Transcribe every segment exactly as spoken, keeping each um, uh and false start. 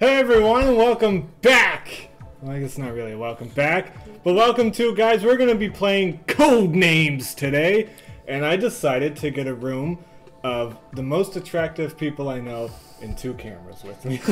Hey everyone, and welcome back! Well, I guess not really a welcome back, but welcome to, guys, we're going to be playing Codenames today, and I decided to get a room of the most attractive people I know and two cameras with me.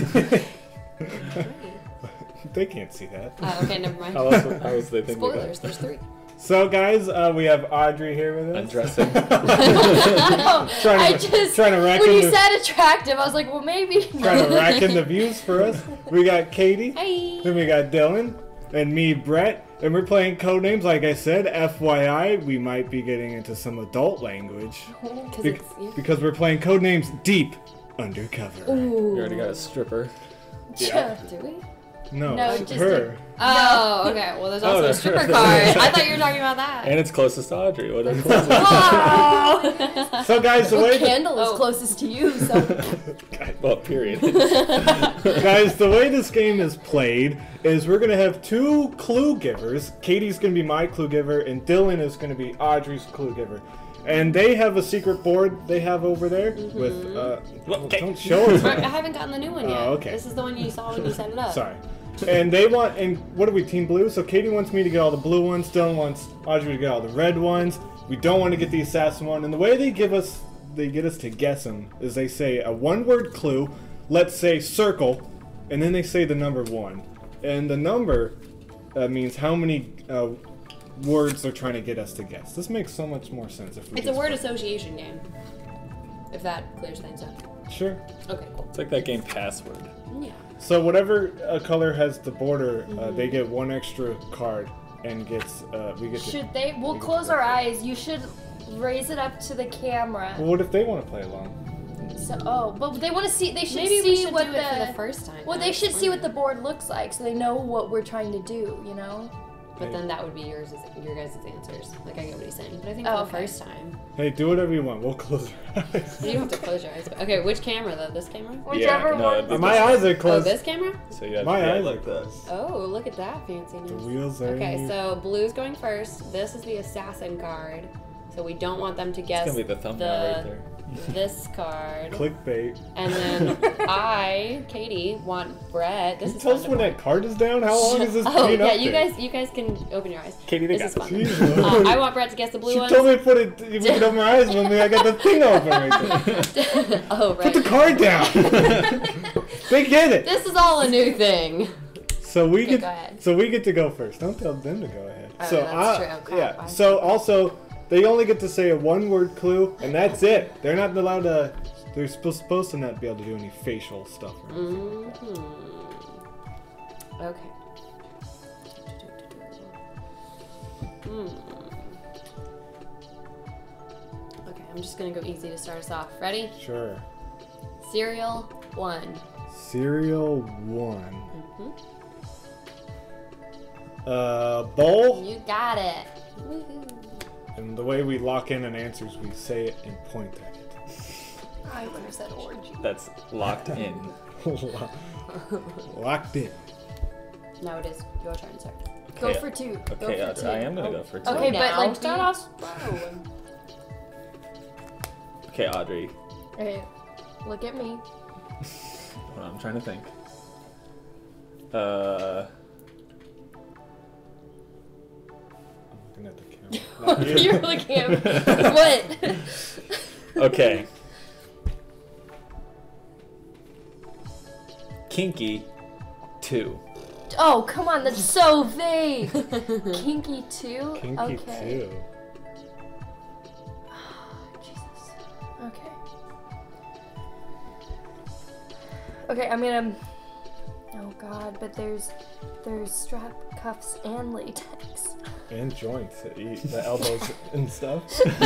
They can't see that. Oh, okay, never mind. How else, how else they think Spoilers, there's three. So, guys, uh, we have Audrey here with us. Undressing. No, trying I to, just, trying to rack when in you the, said attractive, I was like, well, maybe. trying to rack in the views for us. We got Katie. Hey. Then we got Dylan. And me, Brett. And we're playing Codenames. Like I said, F Y I, we might be getting into some adult language. Be it's, yeah. Because we're playing Codenames Deep Undercover. Ooh. You already got a stripper. Yeah. Do we? No, No, it's just her. Oh, okay. Well, there's also Oh, a stripper card. I thought you were talking about that. And it's closest to Audrey. What a coincidence. Wow. So, guys, the Well, way... Candle is Oh. closest to you, so... Well, period. Guys, the way this game is played is we're going to have two clue givers. Katie's going to be my clue giver, and Dylan is going to be Audrey's clue giver. And they have a secret board they have over there Mm-hmm. with... Uh, well, Okay. don't show it. I haven't gotten the new one yet. Oh, okay. This is the one you saw when you set it up. Sorry. And they want, and what are we, Team Blue? So Katie wants me to get all the blue ones, Dylan wants Audrey to get all the red ones. We don't want to get the assassin one. And the way they give us, they get us to guess them, is they say a one-word clue, let's say circle, and then they say the number one. And the number uh, means how many uh, words they're trying to get us to guess. This makes so much more sense if we It's a just word play. association game. If that clears things up. Sure. Okay, cool. It's like that game Password. Yeah. So whatever uh, color has the border, uh, they get one extra card, and gets uh, we get. To, Should they? We'll we get close to- our eyes. You should raise it up to the camera. Well, what if they want to play along? So, oh, but they want to see. They should Maybe see we should what do the, it for the first time. Well, That they was should see fun. what the board looks like, so they know what we're trying to do. You know. But then that would be yours, your guys' answers. Like, I get what he's saying. But I think Oh, for the okay. first time. Hey, do whatever you want. We'll close our eyes. You don't have to close your eyes. But, okay, which camera, though? This camera? Whichever Yeah, no, one. it'd be My eyes are Oh, closed. this camera? So you have My yeah, eyes like like this. Oh, look at that The fanciness. wheels are. Okay, in you. so blue's going first. This is the assassin card. So we don't want them to guess It's gonna be the thumbnail right there. this card. Clickbait. And then I, Katie, want Brett. This Can you is tell fun us to when play. that card is down? How long is this Oh being yeah, up you there? guys, you guys can open your eyes. Katie, they This is got fun. this. Jeez, Uh, Lord. I want Brett to guess the blue She ones. told me to put it. We could open my eyes when I got the thing open right there. Oh Put right. the card down. They get it. This is all a new thing. So we Okay, get. go ahead. So we get to go first. Don't tell them to go ahead. Oh, so that's I, true. Crap, yeah. I- So also, they only get to say a one-word clue, and that's it. They're not allowed to. They're supposed supposed to not be able to do any facial stuff. Or anything. Mm-hmm. Okay. Hmm. Okay, I'm just gonna go easy to start us off. Ready? Sure. Cereal one. Cereal one. Mm-hmm. Uh, bowl. You got it. Woohoo. And the way we lock in an answer is we say it and point at it. I would have said orange. That's locked in. Locked in. Now it is your turn, sir. Go Okay, for two. Go Okay, for Audrey, two. I am gonna Oh. go for two. Okay, but Now, like start do- off slow. Okay, Audrey. Okay, look at me. Hold on, I'm trying to think. Uh, I'm looking at the camera. Not you. You're looking at me. What? okay. Kinky two. Oh, come on, that's so vague. Kinky two? Kinky Okay. too. Jesus. Okay. Okay, I'm gonna. Oh God, but there's there's strap cuffs and latex. And joints that eat the elbows and stuff.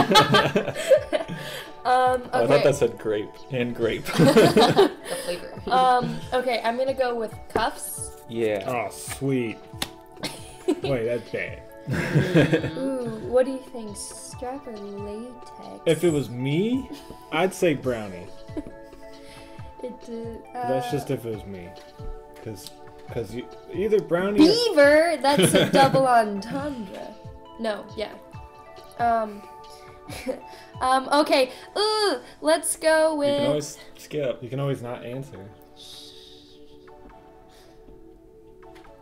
Um. Oh, I thought Okay. that said grape and grape. The flavor. Um. Okay, I'm gonna go with cuffs. yeah. Oh, sweet. Wait, that's bad. Ooh, what do you think? Strap or latex? If it was me, I'd say brownie. It, uh, That's just if it was me. Cause, cause you either brownie. Or, beaver. That's a double entendre. No. Yeah. Um. um. Okay. Ooh. Let's go You with. can always skip. you can always not answer.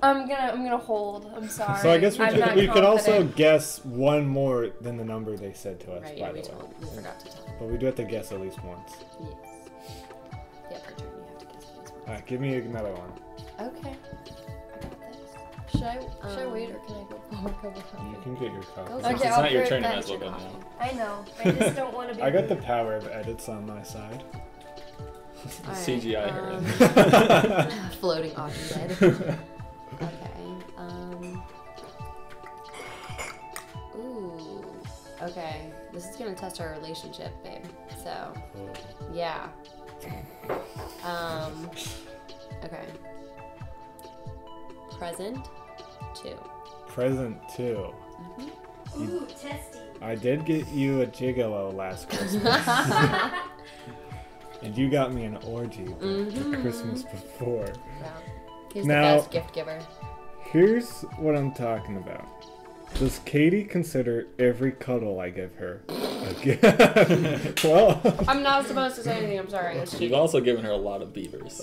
I'm gonna I'm gonna hold. I'm sorry. So I guess we I'm could, not we could also confident. guess one more than the number they said to us, Right, by yeah, the we way. told. We forgot to tell. But we do have to guess at least once. Yes. Yeah, per turn you have to guess at least once. Alright, give me another one. Okay. I got this. Should I should I Um, wait or can I go forward? Go You behind? can get your copy. Go Since Okay, it's I'll not your put turn, you that might as well to go coffee. now. I know. I just don't want to be. I got the rude. power of edits on my side. Alright, C G I her. um, Floating Audrey dead. Okay. Um. Ooh. Okay. This is gonna test our relationship, babe. So, yeah. Um. Okay. Present two. Present two. Mm-hmm. Ooh, testy. I did get you a gigolo last Christmas. And you got me an orgy the, Mhm. the Christmas before. Wow. He's Now- the best gift giver. Here's what I'm talking about. Does Katie consider every cuddle I give her a gift? Well, I'm not supposed to say anything. I'm sorry. It's You've cheating. also given her a lot of beavers.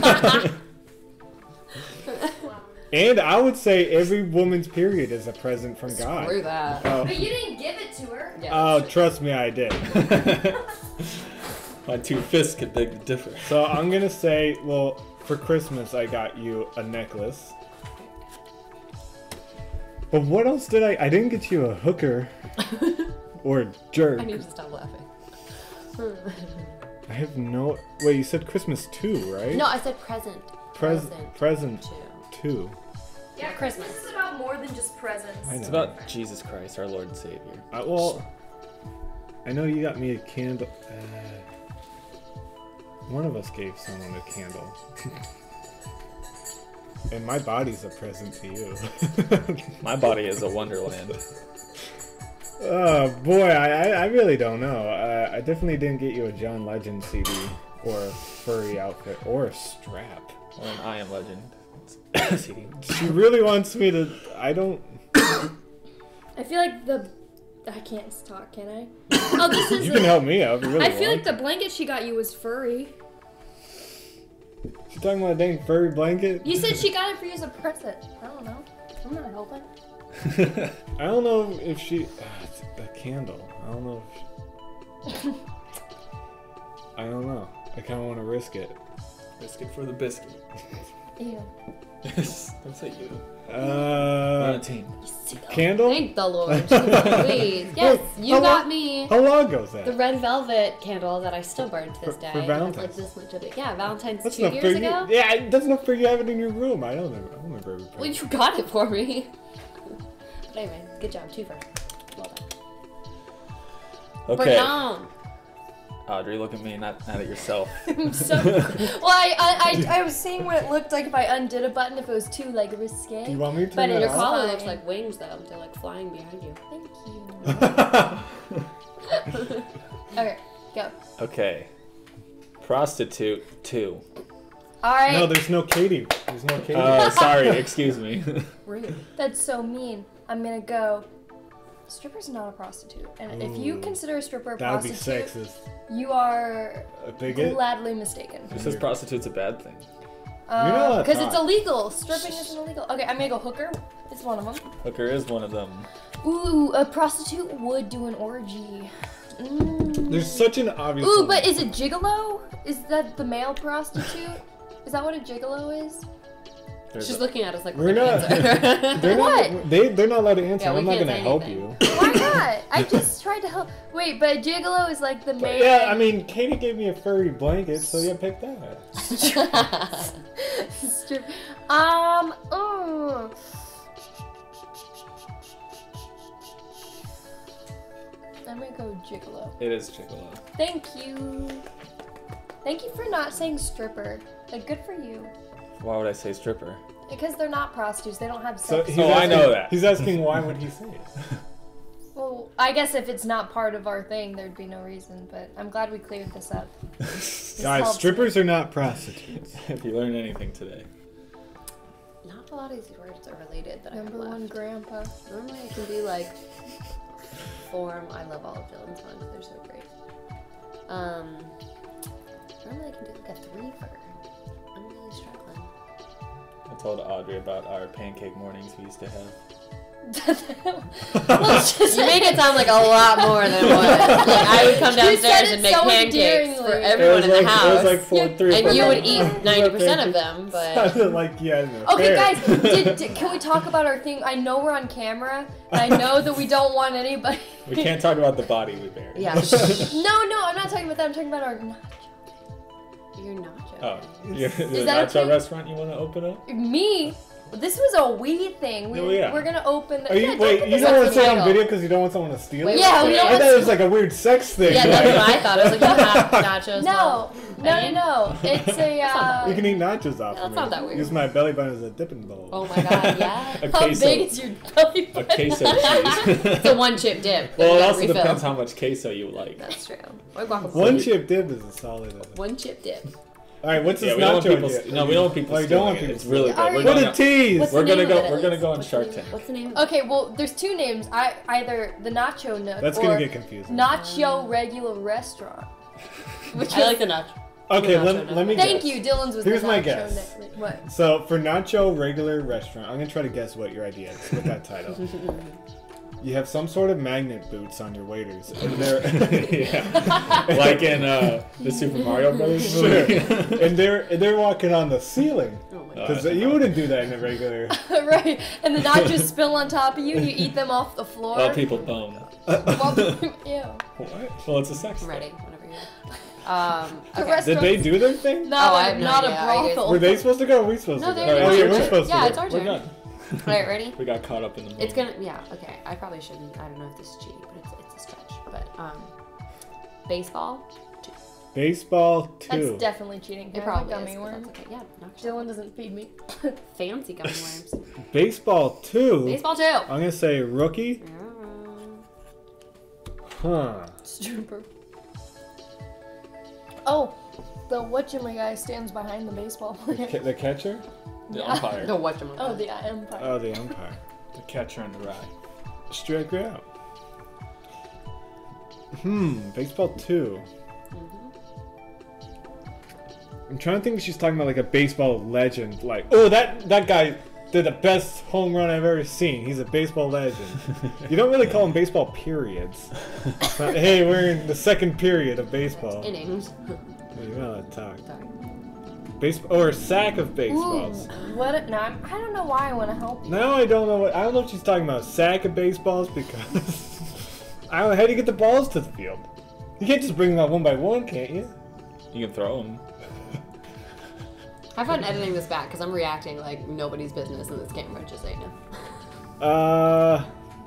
and I would say every woman's period is a present from God. Screw that. Oh, But you didn't give it to her. Yeah, oh, that's true. trust me, I did. My two fists could beg to differ. So I'm gonna say, well, for Christmas I got you a necklace. But what else did I? I didn't get you a hooker or a jerk. I need to stop laughing. I have no. Wait, you said Christmas two, right? No, I said present. Present. Present Two. two. Yeah, Christmas. Christmas is about more than just presents. I know. It's about Jesus Christ, our Lord and Savior. Uh, well, I know you got me a candle. Uh, one of us gave someone a candle. And my body's a present to you. My body is a wonderland. Oh boy, I, I, I really don't know. Uh, I definitely didn't get you a John Legend C D or a furry outfit or a strap. Or an I Am Legend C D. She really wants me to. I don't. I feel like the. I can't talk, can I? Oh, this is. You the- can help me out if you really I feel want. like the blanket she got you was furry. She's talking about a dang furry blanket. You said she got it for you as a present. I don't know. I'm not helping. I don't know if she. Uh, it's a candle. I don't know if. She, I don't know. I kind of want to risk it. Biscuit for the biscuit. Ew. Don't say you. We're on Uh, a team. candle. Thank the Lord. Please. Yes, you How got long- me How long goes that? the red velvet candle that I still burn to this For- day. for It has, Valentine's. like this much of it. Yeah, Valentine's That's two enough for years you. ago. Yeah, that's enough for you to have it in your room. I don't remember. I don't remember every Well, present. you got it for me. But anyway, good job, two for well done. Okay. But no. Audrey, look at me, not, not at yourself. I'm so. Well, I, I, I, I was seeing what it looked like if I undid a button, if it was too like risque. Do you want me to turn But that Your it's off? collar fine. looks like wings though. They're like flying behind you. Thank you. Okay, go. Okay. Prostitute two. All right. No, there's no Katie. There's no Katie. Oh, sorry, excuse me. Rude. That's so mean. I'm gonna go. Stripper's not a prostitute, and if you Ooh. consider a stripper a that would be prostitute, sexist. you are A bigot? gladly mistaken. Who says prostitute's a bad thing? not allowed to Because it's talk. illegal. Stripping isn't illegal. Okay, I'm gonna go hooker. It's one of them. Hooker is one of them. Ooh, a prostitute would do an orgy. Mm. There's such an obvious. Ooh, one. but is it gigolo? Is that the male prostitute? Is that what a gigolo is? There's She's a- looking at us like We're we're not. answer. They're What? not. They they're not allowed to answer. Yeah, we I'm not can't gonna say help anything. you. Why not? I just tried to help. Wait, but a gigolo is like the But man. yeah, I mean, Katie gave me a furry blanket, so yeah, pick that. Strip. Um. Oh. I'm gonna go gigolo. It is Gigolo. Thank you. Thank you for not saying stripper. Like, good for you. Why would I say stripper? Because they're not prostitutes. They don't have So sex. he's Oh, I asking, know that. He's asking why would he say it? Well, I guess if it's not part of our thing, there'd be no reason. But I'm glad we cleared this up. This Guys, helps strippers are not prostitutes. If you learned anything today. Not a lot of these words are related that Number I have one, left. grandpa. Normally it can be like form. I love all of Dylan's songs. They're so great. Um, normally I can do like a three for. I'm really struggling. A told Audrey about our pancake mornings we used to have. Let's just You make it sound like a lot more than it was. Like I would come You said downstairs it and make so pancakes endearingly. for It everyone was in like, the house. It was like four, three or and four you would pancakes. eat ninety percent of them, but Sounded like yeah. No, Okay, fair. guys, did, did, can we talk about our thing? I know we're on camera, and I know that we don't want anybody. We can't talk about the body we buried. yeah. No, no, I'm not talking about that. I'm talking about our nacho. You're not joking. Oh, you're, the Is that nacho okay? restaurant you want to open up? Me? This was a we thing. We, Oh, yeah. We're gonna open. The, Are you, yeah, don't wait, put you this don't on want to say it on title. video because you don't want someone to steal Wait, it? Yeah, we don't I want thought it was like a weird sex thing. Yeah, that's what I thought. I was like, you have nachos. No, well. no, no, no. It's a. You Uh, can eat nachos off That's of me. not that weird. Use my belly button as a dipping bowl. Oh my god, yeah. A how queso. big is your belly A button? queso cheese. It's a one chip dip. Well, You it gotta also refill. depends how much queso you like. That's true. Or guacamole. One chip dip is a solid. Uh... One chip dip. All right, what's Yeah, this we don't want nacho? people. idea? No, we don't want people Oh, you don't stealing want it. people It's really good. Alright. We're What gonna, a tease! What's we're the gonna name go. of it? We're gonna go on What's Shark the name- Tank. What's the name? Okay, well, there's two names. I either the Nacho Nook That's or gonna get confusing. Nacho Regular Restaurant. Which I like the nacho. Okay, Nacho let, Nook. let me Thank guess. you, Dylan's was Here's the my Nacho guess. Nook. What? So for nacho regular restaurant, I'm gonna try to guess what your idea is with that title. You have some sort of magnet boots on your waiters, and they're Yeah. Like in uh, the Super Mario Brothers sure, movie. and they're and they're walking on the ceiling Oh my god. Uh, because you wouldn't do that in a regular. Right, and the nachos spill on top of you. You eat them off the floor. Well, people bone. Well, ew. What? Well, it's a sex I'm thing. ready. Whenever you're. Um. The Okay. rest- Did they do their thing? Not, Oh, a, I have no not idea. a Are you guys- brothel. Were they supposed to go? Or were we supposed No, to go? they're oh, doing yeah, it. we're supposed Yeah, to it's go. our We're turn. done. Alright, ready? We got caught up in the moment. It's gonna. Yeah. Okay. I probably shouldn't. I don't know if this is cheating, but it's it's a stretch. But um, baseball. Baseball That's two. definitely cheating. It Can I have probably gummy is. But worms? that's okay. Yeah. Knock yourself Dylan doesn't feed me. out. Fancy gummy worms. Baseball two. Baseball two. I'm gonna say rookie. Huh. Stripper. Oh, the whatchamacallit stands behind the baseball player. Ca- the catcher? The Yeah. umpire. No, watch them. Oh, the Empire. Oh, the umpire. The catcher and the rye. Strike out. Hmm. Baseball two. I'm trying to think if she's talking about like a baseball legend. Like, oh, that that guy did the best home run I've ever seen. He's a baseball legend. You don't really call them baseball periods. It's not, hey, we're in the second period of baseball. Innings. You're not allowed to talk. Sorry. Baseball or a sack of baseballs. Ooh, what? A, no, I'm, I don't know why I want to help you. Now I don't know what I don't know if she's talking about a sack of baseballs because I don't know how do you get the balls to the field. You can't just bring them out one by one, can't you? You can throw them. Have fun editing this back because I'm reacting like nobody's business in this camera. Just so you know. Uh.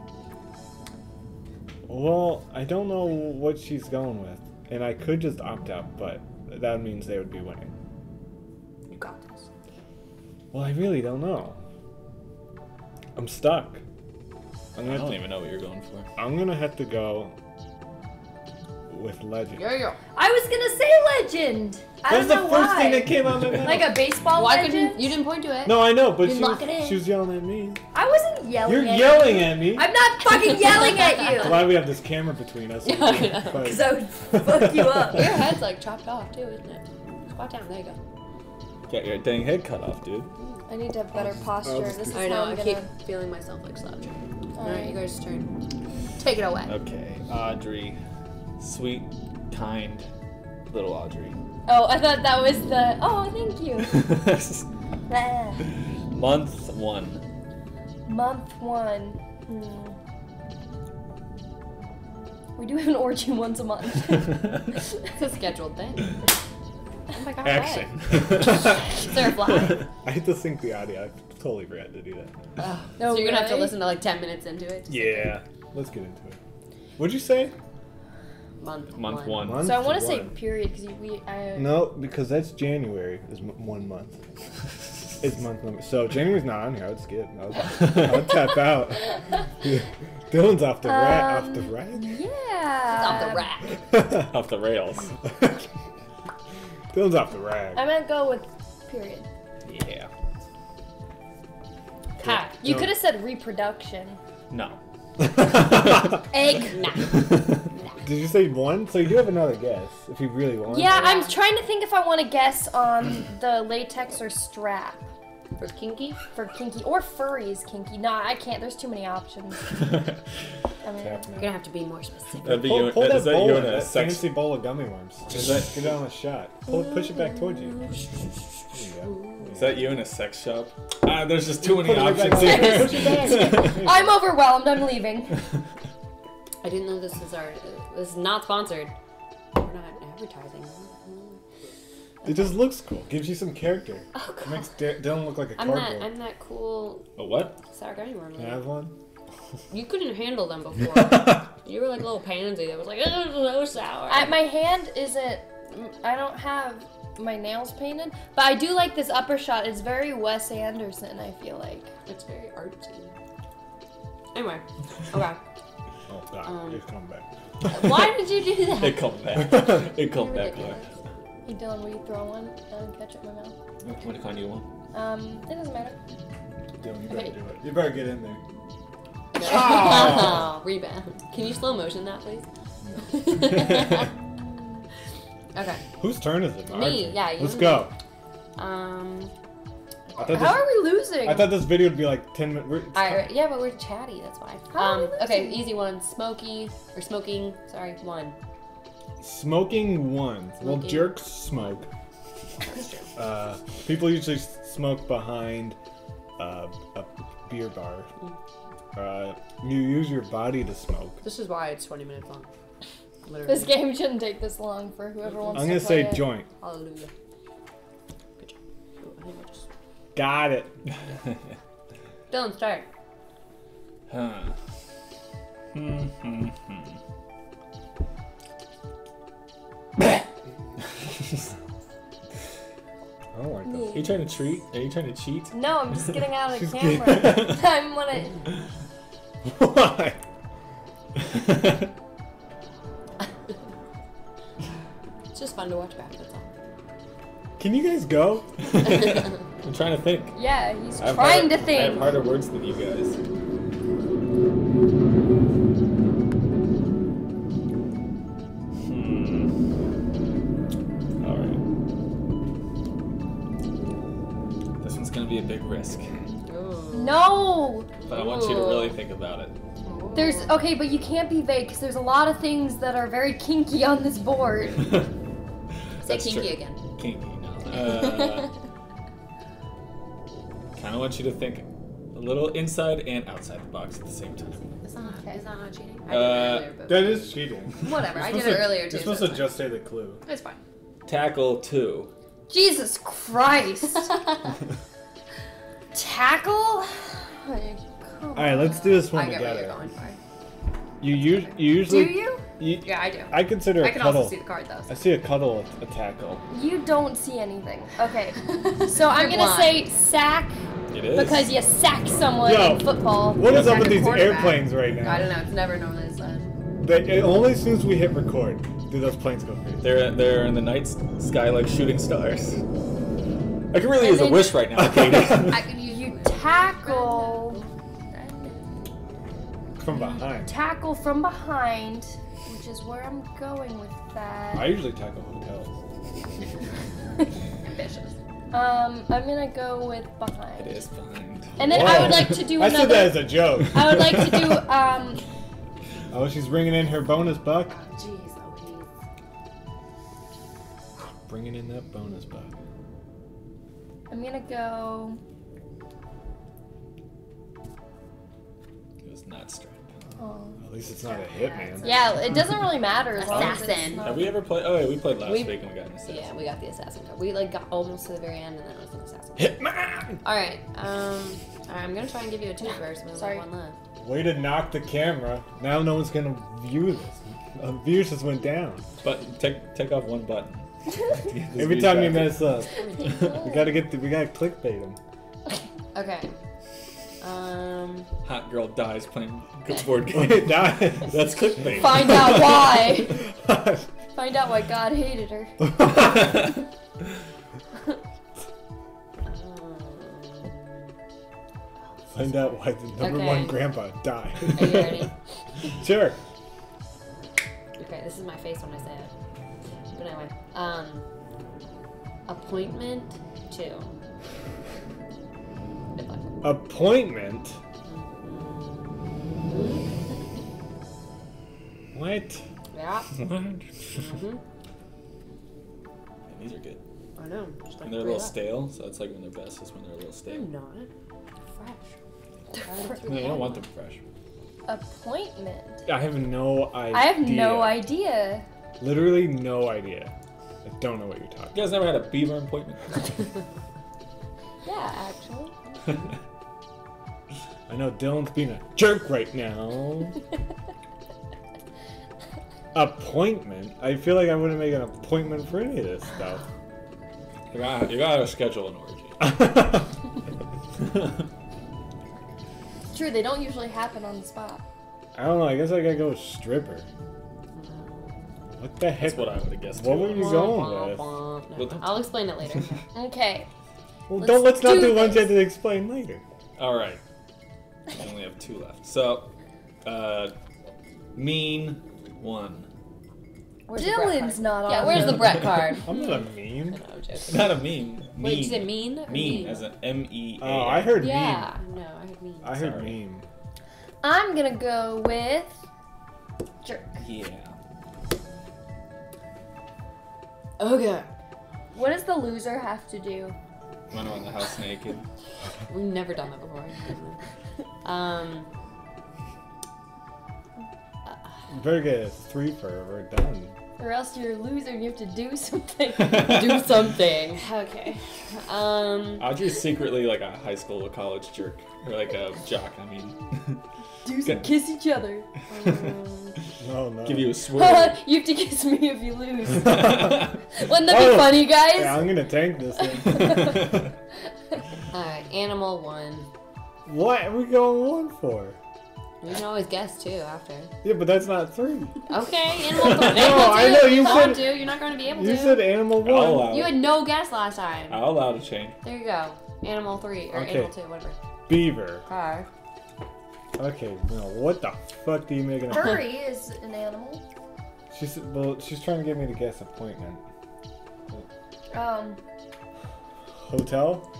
Well, I don't know what she's going with, and I could just opt out, but that means they would be winning. You got this. Well, I really don't know. I'm stuck. I'm I gonna, don't have to, even know what you're going for. I'm gonna have to go with legend. Yo yo. I was gonna say legend. I That's the don't first know why. thing that came out of my mouth. Like a baseball Why legend. couldn't you didn't point to it? No, I know, but You she lock was, it in. she was yelling at me. I wasn't yelling. You're at yelling you. at me. I'm not fucking yelling at That's you. why we have this camera between us. Yeah, I know. But- Because I would fuck you up. Your head's like chopped off too, isn't it? Squat down. There you go. Get your dang head cut off, dude. I need to have better posture. just- This is I know. how I I'm keep gonna. feeling myself like slouching. All Alright. right, you guys' turn. Take it away. Okay, Audrey. Sweet, kind, little Audrey. Oh, I thought that was the. Oh, thank you. Ah. Month one. Month one. Hmm. We do have an orgy once a month. It's a scheduled thing. Oh my god. Action. Is there a flag? I had to sync the audio. I totally forgot to do that. Oh, No so you're gonna have to way. listen to like ten minutes into it. Yeah. Let's get into it. What'd you say? Month. Month one. Month So I want to say one. period because we. I, No, because that's January. Is m- one month. It's month number. So January's not on here. I would skip. I would, I would tap out. Dylan's off the rack. Off the Um, rack. Yeah. Off the rack. Off the rails. Dylan's off the rack. I'm gonna go with period. Yeah. Ha! You No. could have said reproduction. No. Egg. Nah. Did you say one? So you do have another guess if you really want. Yeah, I'm trying to think if I want to guess on the latex or strap. For kinky? For kinky or furries kinky. Nah, I can't. There's too many options. I mean, You're gonna have to be more specific. That'd be Pull, you. pull Is that that bowl you in, in a that sex? fancy bowl of gummy worms. Is that Get on a shot. Pull, push it back towards you. There you go. Is that you in a sex shop? Ah, there's just too many Put it right options back. here. Push it back. I'm overwhelmed. I'm leaving. I didn't know this was our. This is not sponsored. We're not advertising. It just looks cool. Gives you some character. Oh It god. makes D- Dylan look like a I'm cardboard. that. I'm that cool A what? sour gummy worm. Can I have one? You couldn't handle them before. You were like a little pansy that was like, oh, so sour. I, my hand isn't. I don't have my nails painted, but I do like this upper shot. It's very Wes Anderson. I feel like. It's very artsy. Anyway, okay. Oh god, Um, it's coming back. Why did you do that? It come back. It come You're back. ridiculous. Hey Dylan, will you throw one and catch it in my mouth? What kind do you want? Um, it doesn't matter. Dylan, you better Okay. do it. You better get in there. Oh, rebound. Can you slow motion that, please? Okay. Whose turn is it? Our Me, turn. yeah, you Let's and go. Um. I thought, How this, are we losing? I thought this video would be like ten minutes. Alright, yeah, but we're chatty. That's why. How are we Um. Okay, losing? easy one. Smoky or smoking. Sorry, one. Smoking one. Well, Smoking. jerks smoke. That's true. Uh, people usually smoke behind uh, a beer bar. Uh, you use your body to smoke. This is why it's twenty minutes long. Literally. This game shouldn't take this long for whoever wants I'm to gonna play say it. joint. Hallelujah. Good job. Ooh, I think I just... Got it. Dylan, start. Huh. Hmm, hmm, hmm. I don't like this. Are you trying to treat? Are you trying to cheat? No, I'm just getting out of the She's camera. I'm gonna. Why? It's just fun to watch back, that's all. Can you guys go? I'm trying to think. Yeah, he's I have trying harder, to think. I have harder words than you guys. Hmm. All right. This one's gonna be a big risk, Ooh. No! but I want you to really think about it. There's okay, but you can't be vague because there's a lot of things that are very kinky on this board. Say That's kinky true. again. Kinky, no. Uh, kind of want you to think a little inside and outside the box at the same time. Is that, Okay. is that not cheating? I Uh, did it earlier, but That is cheating. whatever. I You're did supposed it to- earlier too. You're supposed so to it's just say the clue. fine. It's fine. Tackle two. Jesus Christ! Tackle? Like, come All right, let's do this I one get what you're together. going for. You, us- you Do usually. you? you- Yeah, I do. I consider I a can cuddle. also see the card though. I see a cuddle a tackle. You don't see anything. Okay, so I'm You're gonna blind. say sack It is. because you sack someone Yo. in football. What is Yeah, up with the these quarterback. airplanes right now? I don't know. It's never normally said. They, it, only as soon as we hit record do those planes go crazy. They're they're in the night sky like shooting stars. I can really And use a then- wish right now, Katie. I can use You tackle, From behind. tackle from behind, which is where I'm going with I that. usually tackle hotels. ambitious. Um, I'm gonna go with behind. It is behind. And then I Whoa. would like to do I another. said that as a joke. I would like to do um. Oh, she's bringing in her bonus buck. Jeez, oh please. Bringing in that bonus buck. I'm gonna go. It was not straight. Oh. At least it's not a hit, man. Yeah, it doesn't really matter as long as it's Assassin. not- Have we ever played? Oh, yeah, we played last We- week and we got an assassin. Yeah, we got the assassin card. We like got almost to the very end, and then it was an assassin. Hitman! All right. Um. All right, I'm gonna try and give you a two verse. We only Sorry. have one left. Way to knock the camera. Now no one's gonna view this. Uh, views just went down. But take take off one button. Every time you mess up, we gotta get the, we gotta clickbait them. Okay. Um. Hot girl dies playing good board game. Wait, die. That's clickbait. Find out why. Find out why God hated her. Find out why the number Okay. one grandpa died. Are you ready? Sure. Okay, this is my face when I say it. But anyway, um, appointment two. Appointment? What? Yeah. Mm-hmm. These are good. I know. Just like And they're a three little left. stale, so that's like when they're best is when they're a little They're stale. not. They're fresh. No, you don't want them fresh. Appointment. I have no idea. I have no idea. Literally no idea. I don't know what you're talking You guys never had a beaver appointment? Yeah, actually. about. I know Dylan's being a jerk right now. Appointment? I feel like I wouldn't make an appointment for any of this stuff. You gotta, you gotta schedule an orgy. True, they don't usually happen on the spot. I don't know. I guess I gotta go with stripper. What the heck? That's what I would have guessed. What too. were you going with? No, What the- I'll explain it later. Okay. Well, Let's don't let's not do do ones you this. have to explain later. All right. We only have two left. So, uh, mean one. Where's the Brett Dylan's card? not on. Yeah, where's the them. Brett card? I'm not a meme. No, I'm joking. Not a meme. Mean. Wait, did you say mean? Or Mean, as an M E A. Oh, I heard Yeah. No, I heard mean. meme. I heard Sorry. meme. I'm gonna go with jerk. Yeah. Okay. What does the loser have to do? Run around the house naked. We've never done that before. um. Better get a three for we're done. Or else you're a loser and you have to do something. Do something. Okay. Um. Audrey's secretly like a high school or college jerk. Or like a jock, I mean. Do some kiss each other. um, No, no. Give you a swirl. You have to kiss me if you lose. Wouldn't Alright, that be Oh. funny, guys? Yeah, I'm gonna tank this thing. Alright, animal one. What are we going one for? You can always guess too after. Yeah, but that's not three. Okay, animal three. No, I know you want said- to. You're not going to be able You to. said animal I'll one. allow You it. had no guess last time. I'll allow to change. There you go. Animal three or Okay. animal two, whatever. Beaver. Car. Okay, no, what the fuck do you make an Furry is an animal. She's well, she's trying to get me to guess appointment. Um. Hotel?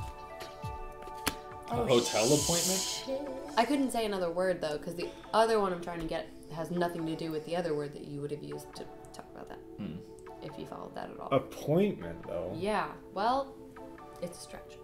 A oh, hotel appointment? shit. I couldn't say another word though, because the other one I'm trying to get has nothing to do with the other word that you would have used to talk about that. Hmm. If you followed that at all. Appointment though. Yeah. Well, it's a stretch.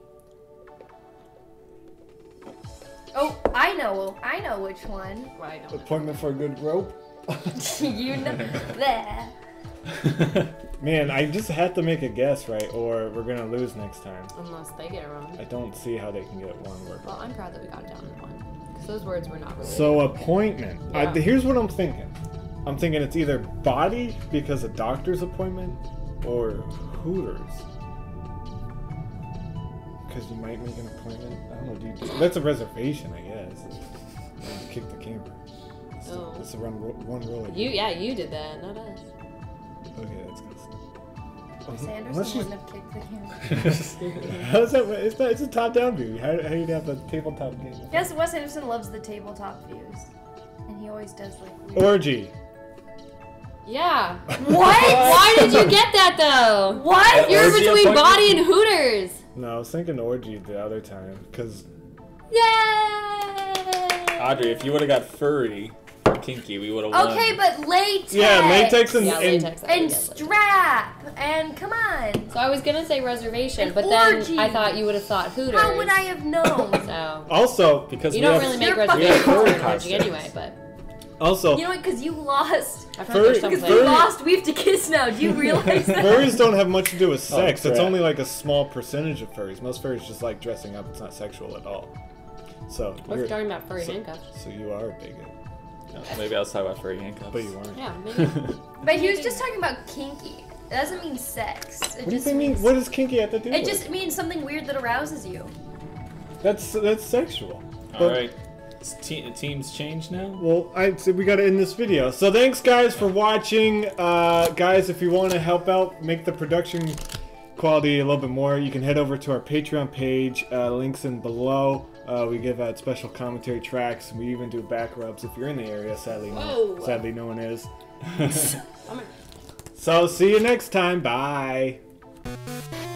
Oh, I know. I know which one. Well, I don't know. Appointment for a good rope? You know that. Man, I just have to make a guess, right? Or we're gonna lose next time. Unless they get it wrong. I don't see how they can get one word Well, wrong. I'm proud that we got it down in one. Because those words were not related. So appointment. I, Yeah. here's what I'm thinking. I'm thinking it's either body because a doctor's appointment or Hooters. Because you might make an appointment. I don't know, dude. That's a reservation, I guess. And kick the camera. It's, Oh. the, it's the run, ro- one rule. I You, do. yeah, you did that, not us. Okay, that's good. Sanderson Unless she's- wouldn't have kicked the camera. How's that? It's not. It's a top-down view. How, how do you have a tabletop game? Yes, Wes Anderson loves the tabletop views, and he always does like weird. Orgy. Yeah. What? Why did you get that though? What? You're Orgy between appointment? body and Hooters. No, I was thinking orgy the other time because Yay! Audrey, if you would have got furry or kinky, we would have won. Okay, but latex. yeah, latex and, Yeah, and latex. I and would guess latex. strap and come on. So I was gonna say reservation, An but then orgy. I thought you would have thought Hooters. How would I have known? So also Because you we don't have, really make You're fucking- reservations for We an have orgy furry anyway, but also You know what? Because you lost. I've heard Furry- there's Because something. we lost. We have to kiss now. Do you realize that? furries don't have much to do with sex. it's crap. only like a small percentage of furries. Most furries just like dressing up. It's not sexual at all. So What if you're you're, talking about furry so, handcuffs? so you are a bigot, No, maybe I was talking about furry handcuffs. but you weren't. Yeah, maybe. But he was just talking about kinky. It doesn't mean sex. It What do you just think mean? means. What does kinky have to do? It with just means something weird that arouses you. that's that's sexual. All right. Te- teams change now? Well, I so we got to end this video. So thanks, guys, for watching. Uh, guys, if you want to help out, make the production quality a little bit more, you can head over to our Patreon page. Uh, links in below. Uh, we give out special commentary tracks. We even do back rubs if you're in the area. Sadly, no, Whoa. sadly, no one is. I'm a- So see you next time. Bye.